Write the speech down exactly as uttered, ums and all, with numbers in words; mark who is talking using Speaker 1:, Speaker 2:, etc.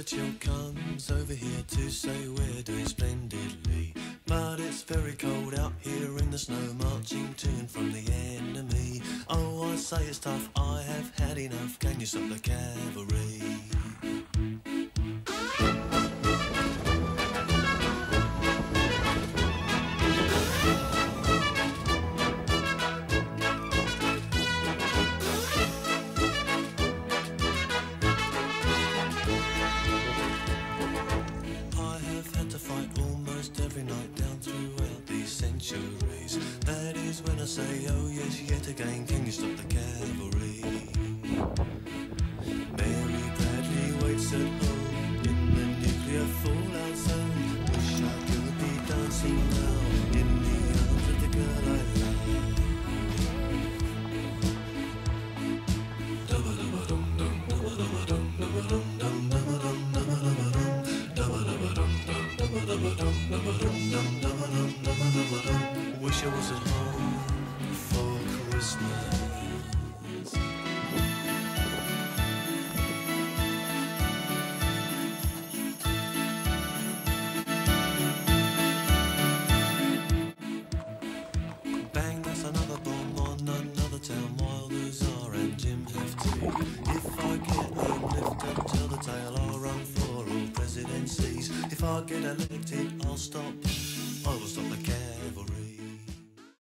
Speaker 1: Churchill comes over here to say we're doing splendidly, but it's very cold out here in the snow, marching to and from the enemy. Oh, I say it's tough, I have had enough, can you stop the cavalry? That is when I say, oh yes, yet again, can you stop the cavalry? Mary Bradley waits at home in the nuclear fallout zone. Wish I could be dancing now in the arms of the girl I love. Wish I was at home for Christmas. Bang, that's another bomb on another town. Wilders are and Jim have tea. If I get home, lift up, tell the tale. I'll run for all presidencies. If I get elected, I'll start